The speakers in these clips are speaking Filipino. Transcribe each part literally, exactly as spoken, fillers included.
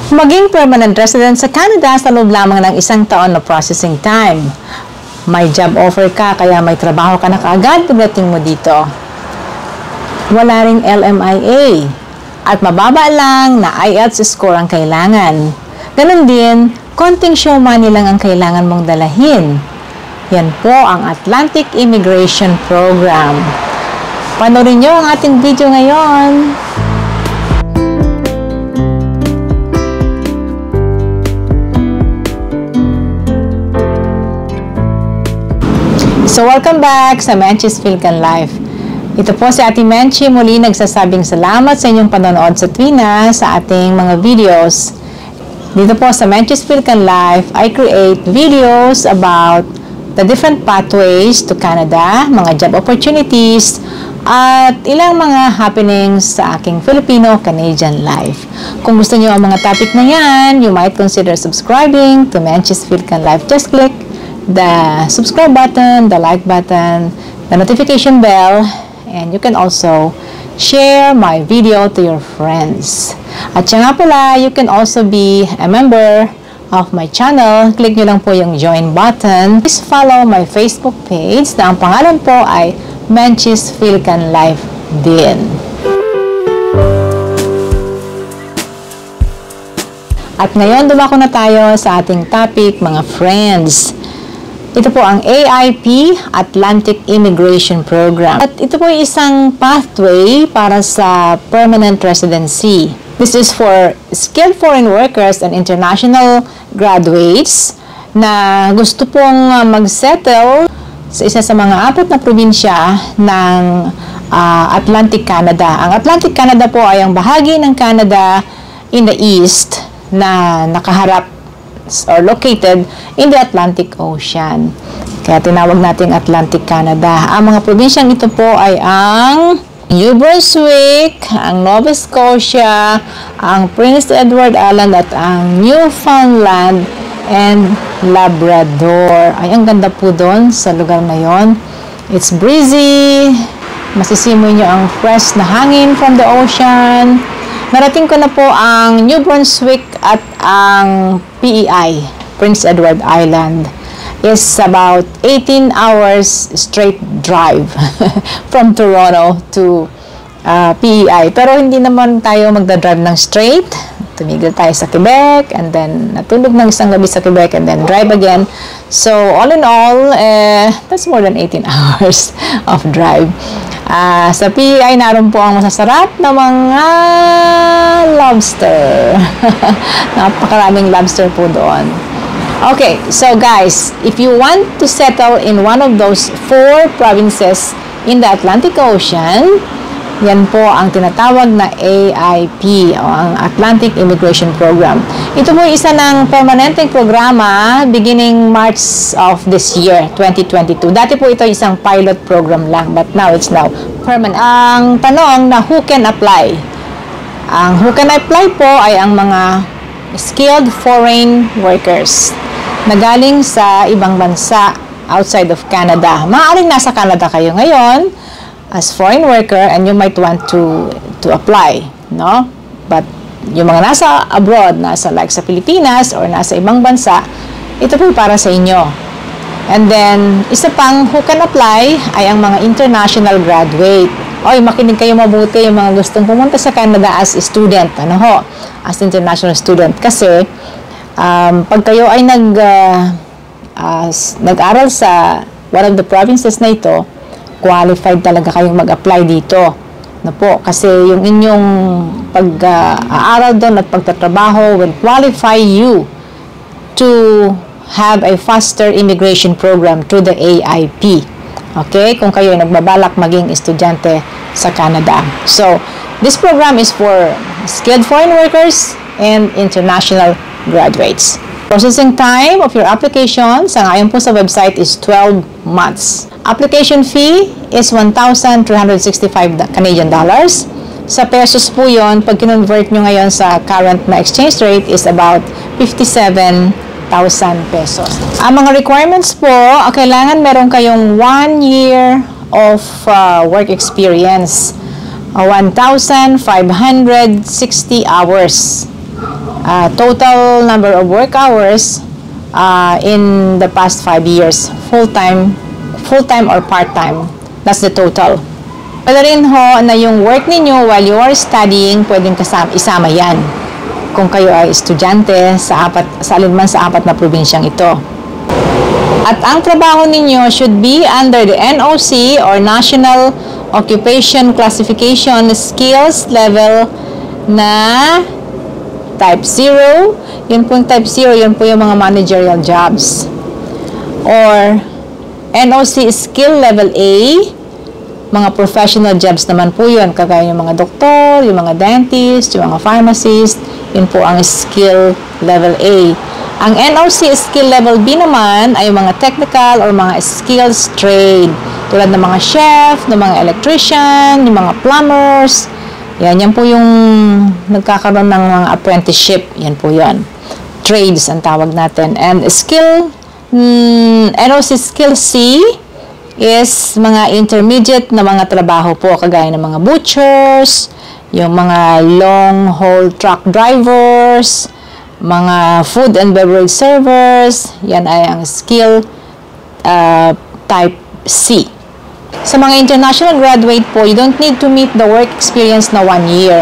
Maging permanent resident sa Canada sa loob lamang ng isang taon na processing time. May job offer ka, kaya may trabaho ka na kaagad pagdating mo dito. Wala ring L M I A. At mababa lang na I E L T S score ang kailangan. Ganon din, konting show money lang ang kailangan mong dalahin. Yan po ang Atlantic Immigration Program. Panoorin nyo ang ating video ngayon. So, welcome back sa Menchie's Fil-Can Life. Ito po si Ate Menchie, muli nagsasabing salamat sa inyong panonood sa tuwina sa ating mga videos. Dito po sa Menchie's Fil-Can Life, I create videos about the different pathways to Canada, mga job opportunities, at ilang mga happenings sa aking Filipino-Canadian life. Kung gusto niyo ang mga topic na yan, you might consider subscribing to Menchie's Fil-Can Life. Just click the subscribe button, the like button, the notification bell, and you can also share my video to your friends. At siya nga pala, you can also be a member of my channel. Click nyo lang po yung join button. Please follow my Facebook page na ang pangalan po ay Menchie's Fil-Can Life din. At ngayon, dumako na tayo sa ating topic, mga friends. Ito po ang A I P, Atlantic Immigration Program. At ito po ay isang pathway para sa permanent residency. This is for skilled foreign workers and international graduates na gusto pong mag-settle sa isa sa mga apat na probinsya ng uh, Atlantic Canada. Ang Atlantic Canada po ay ang bahagi ng Canada in the east na nakaharap or located in the Atlantic Ocean. Kaya tinawag natin Atlantic Canada. Ang mga probinsyang ito po ay ang New Brunswick, ang Nova Scotia, ang Prince Edward Island at ang Newfoundland and Labrador. Ay, ang ganda po doon sa lugar na yon. It's breezy. Masisimoy nyo ang fresh na hangin from the ocean. Narating ko na po ang New Brunswick at ang P E I, Prince Edward Island. Is about eighteen hours straight drive from Toronto to uh, P E I. Pero hindi naman tayo magdadrive ng straight. Tumigil tayo sa Quebec and then natulog ng isang gabi sa Quebec and then drive again. So, all in all, eh, that's more than eighteen hours of drive. Uh, sa P E I, naroon po ang masasarap na mga lobster. Napakaraming lobster po doon. Okay, so guys, if you want to settle in one of those four provinces in the Atlantic Ocean, yan po ang tinatawag na A I P o ang Atlantic Immigration Program. Ito po isa ng permanenteng programa beginning March of this year, twenty twenty-two. Dati po ito isang pilot program lang, but now it's now permanent. Ang tanong na who can apply? Ang who can apply po ay ang mga skilled foreign workers na galing sa ibang bansa outside of Canada. Maaaring nasa Canada kayo ngayon as foreign worker and you might want to to apply, no? But yung mga nasa abroad, nasa like sa Pilipinas or nasa ibang bansa, ito po para sa inyo. And then, isa pang who can apply ay ang mga international graduate. Oy, makinig kayo mabuti yung mga gustong pumunta sa Canada as student, ano ho? As international student. Kasi, um, pag kayo ay nag, uh, uh, nag-aral sa one of the provinces na ito, qualified talaga kayong mag-apply dito. Na po, kasi yung inyong pag-aaral uh, doon at pagtatrabaho will qualify you to have a faster immigration program through the A I P. Okay? Kung kayo ay nagbabalak maging estudyante sa Canada. So, this program is for skilled foreign workers and international graduates. Processing time of your application sa ngayon po sa website is twelve months. Application fee is one thousand three hundred sixty-five Canadian dollars. Sa pesos po yun, pag kinonvert nyo ngayon sa current na exchange rate is about fifty-seven thousand pesos. Ang mga requirements po, kailangan meron kayong one year of uh, work experience. one thousand five hundred sixty hours. uh, total number of work hours uh, in the past five years, full-time, full-time or part-time. That's the total. Pwede rin ho na yung work ninyo while you are studying, pwedeng kasama, isama yan. Kung kayo ay estudyante sa apat, sa alinman sa apat na probinsyang ito. At ang trabaho ninyo should be under the N O C or National Occupation Classification Skills Level na Type zero. Yun po yung Type zero, yun po yung mga managerial jobs. Or N O C Skill Level A, mga professional jobs naman po yun, kagaya yung mga doktor, yung mga dentist, yung mga pharmacist, yun po ang Skill Level A. Ang N O C Skill Level B naman ay mga technical or mga skills trade, tulad ng mga chef, ng mga electrician, yung mga plumbers. Yan, yan po yung nagkakaroon ng mga apprenticeship. Yan po yan. Trades ang tawag natin. And skill, mm, N O C Skill C is mga intermediate na mga trabaho po, kagaya ng mga butchers, yung mga long haul truck drivers, mga food and beverage servers. Yan ay ang skill uh, type C. Sa mga international graduate po, you don't need to meet the work experience na one year.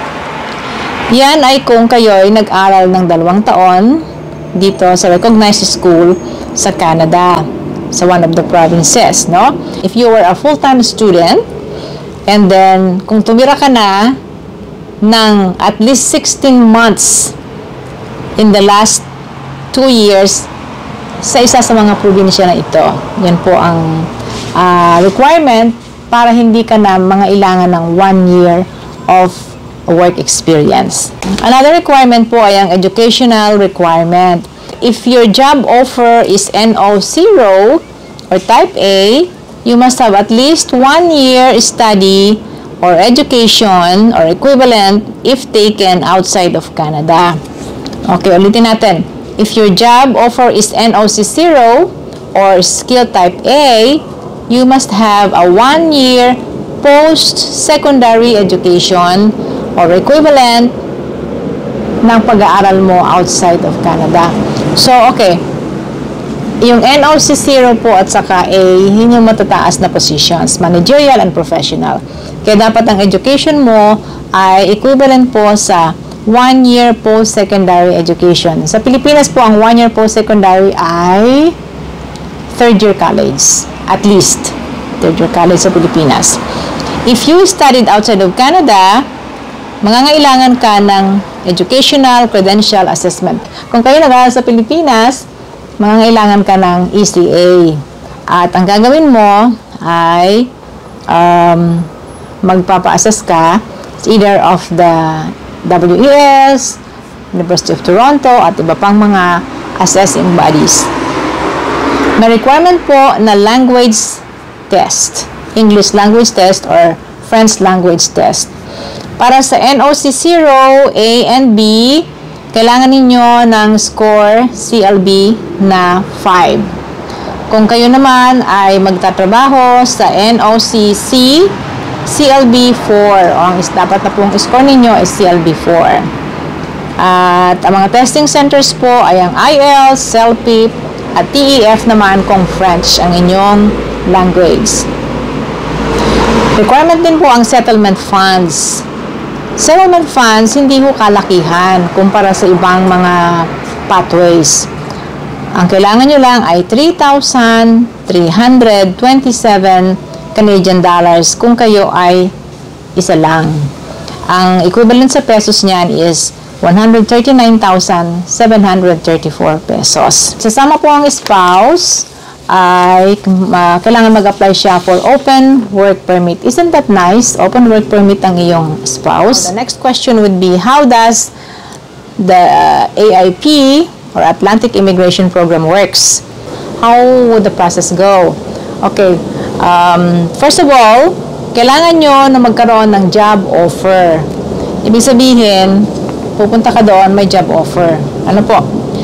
Yan ay kung kayo ay nag-aral ng dalawang taon dito sa recognized school sa Canada, sa one of the provinces, no? If you were a full-time student, and then kung tumira ka na ng at least sixteen months in the last two years sa isa sa mga probinsya na ito. Yan po ang uh, requirement para hindi ka na mga ilangan ng one year of work experience. Another requirement po ay ang educational requirement. If your job offer is N O zero or Type A, you must have at least one year study or education or equivalent if taken outside of Canada. Okay, ulitin natin. If your job offer is N O C zero or skill type A, you must have a one-year post-secondary education or equivalent ng pag-aaral mo outside of Canada. So, okay. Yung N O C zero po at saka A, yun yung matataas na positions, managerial and professional. Kaya dapat ang education mo ay equivalent po sa one-year post-secondary education. Sa Pilipinas po, ang one-year post-secondary ay third-year college. At least, third-year college sa Pilipinas. If you studied outside of Canada, mangangailangan ka ng educational credential assessment. Kung kayo nag-aaral sa Pilipinas, mangangailangan ka ng E C A. At ang gagawin mo ay um, magpapa-assess ka either of the W E S, University of Toronto, at iba pang mga assessing bodies. May requirement po na language test, English language test or French language test. Para sa N O C zero, A and B, kailangan ninyo ng score C L B na five. Kung kayo naman ay magtatrabaho sa N O C C, C L B four, o ang dapat na pong score ninyo is C L B four. At ang mga testing centers po ay ang I E L T S, C E L P I P, at T E F naman kung French ang inyong language. Requirement din po ang settlement funds. Settlement funds, hindi ho kalakihan kumpara sa ibang mga pathways. Ang kailangan nyo lang ay three thousand three hundred twenty-seven Canadian dollars kung kayo ay isa lang. Ang equivalent sa pesos niyan is one hundred thirty-nine thousand seven hundred thirty-four pesos. Sasama po ang spouse ay uh, kailangan mag-apply siya for open work permit. Isn't that nice? Open work permit ang iyong spouse. The next question would be, how does the uh, A I P or Atlantic Immigration Program works? How would the process go? Okay. Um, first of all, kailangan nyo na magkaroon ng job offer. Ibig sabihin, pupunta ka doon, may job offer. Ano po?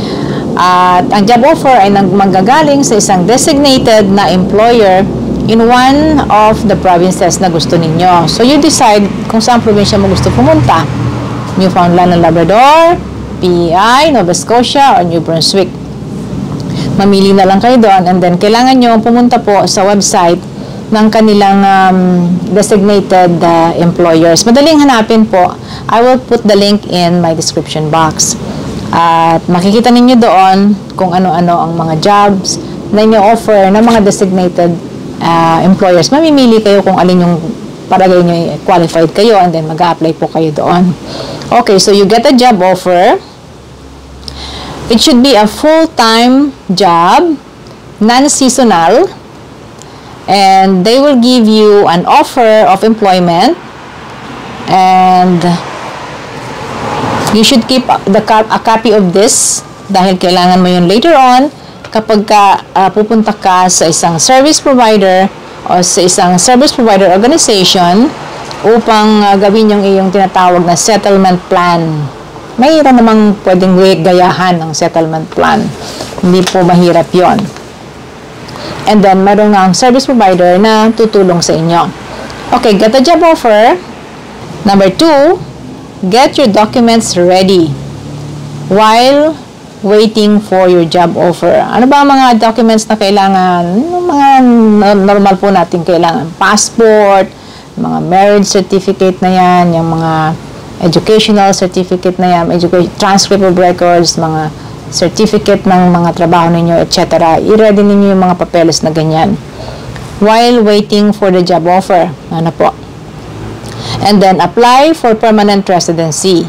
At ang job offer ay manggagaling sa isang designated na employer in one of the provinces na gusto ninyo. So, you decide kung saan probinsya mo gusto pumunta. Foundland and Labrador, P E I, Nova Scotia, or New Brunswick. Mamili na lang kayo doon, and then kailangan nyo pumunta po sa website ng kanilang um, designated uh, employers. Madaling hanapin po. I will put the link in my description box. At makikita ninyo doon kung ano-ano ang mga jobs na inyo-offer ng mga designated uh, employers. Mamimili kayo kung alin yung palagay nyo qualified kayo, and then mag-a-apply po kayo doon. Okay, so you get a job offer. It should be a full-time job, non-seasonal, and they will give you an offer of employment, and you should keep the a copy of this dahil kailangan mo yun later on kapag ka, uh, pupunta ka sa isang service provider o sa isang service provider organization upang uh, gawin yung iyong tinatawag na settlement plan. Mayroon namang pwedeng gayahan ng settlement plan. Hindi po mahirap yon. And then, mayroon nga ang service provider na tutulong sa inyo. Okay, get a job offer. Number two, get your documents ready while waiting for your job offer. Ano ba ang mga documents na kailangan? Mga normal po natin kailangan. Passport, mga marriage certificate na yan, yung mga educational certificate na yan, transcript of records, mga certificate ng mga trabaho ninyo, et cetera. I-ready ninyo yung mga papeles na ganyan while waiting for the job offer. Ano po? And then, apply for permanent residency.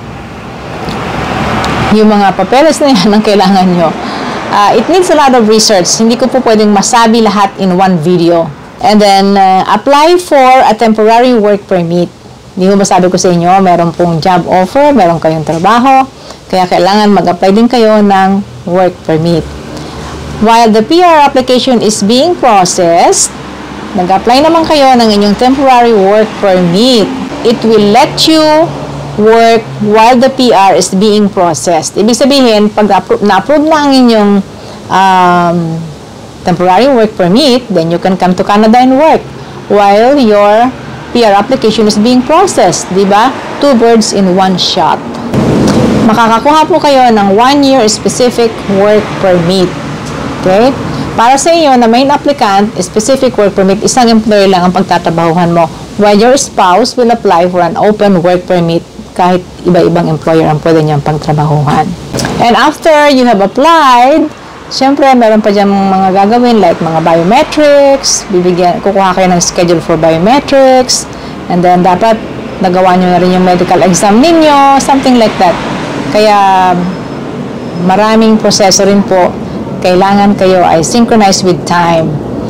Yung mga papeles na yan ang kailangan nyo. Uh, it needs a lot of research. Hindi ko po pwedeng masabi lahat in one video. And then, uh, apply for a temporary work permit. Hindi ko masabi ko sa inyo, meron pong job offer, meron kayong trabaho, kaya kailangan mag-apply din kayo ng work permit. While the P R application is being processed, nag-apply naman kayo ng inyong temporary work permit. It will let you work while the P R is being processed. Ibig sabihin, pag na-approve na ang inyong um, temporary work permit, then you can come to Canada and work while your P R application is being processed. Diba? Two birds in one shot. Makakakuha po kayo ng one-year specific work permit. Okay? Para sa iyo na main applicant, specific work permit, isang employer lang ang pagtatrabahuhan mo, while your spouse will apply for an open work permit kahit iba-ibang employer ang pwede niyang pagtrabahuhan. And after you have applied, syempre meron pa dyan mga gagawin like mga biometrics, bibigyan, kukuha kayo ng schedule for biometrics, and then dapat nagawa nyo na rin yung medical exam ninyo, something like that. Kaya maraming proseso rin po. Kailangan kayo ay synchronized with time.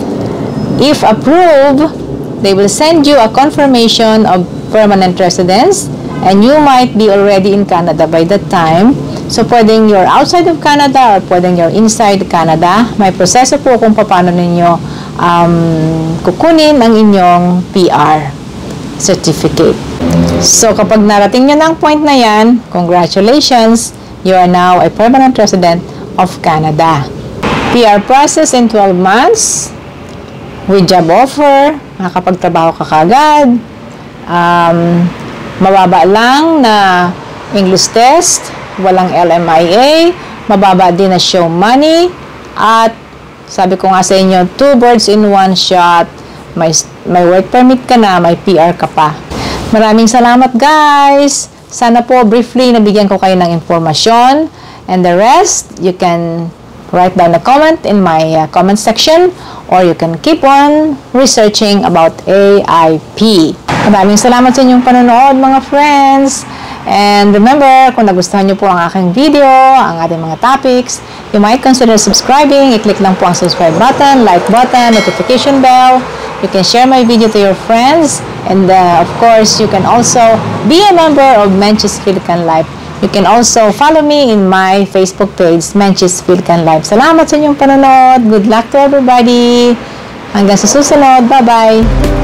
If approved, they will send you a confirmation of permanent residence, and you might be already in Canada by that time. So, pwedeng you're outside of Canada or pwedeng you're inside Canada. May proseso po kung paano ninyo um, kukunin ang inyong P R certificate. So, kapag narating nyo na ang point na yan, congratulations, you are now a permanent resident of Canada. P R process in twelve months with job offer, makakapagtrabaho ka kagad, um, mababa lang na English test, walang L M I A, mababa din na show money, at sabi ko nga sa inyo, two birds in one shot, may, may work permit ka na, may P R ka pa. Maraming salamat guys! Sana po briefly nabigyan ko kayo ng informasyon, and the rest, you can write down a comment in my uh, comment section, or you can keep on researching about A I P. Maraming salamat sa inyong panonood mga friends. And remember, kung nagustuhan nyo po ang aking video, ang ating mga topics, you might consider subscribing. I-click lang po ang subscribe button, like button, notification bell. You can share my video to your friends. And uh, of course, you can also be a member of Menchie's Fil-Can Life. You can also follow me in my Facebook page, Menchie's Fil-Can Life. Salamat sa inyong panonood. Good luck to everybody. Hanggang sa susunod. Bye-bye.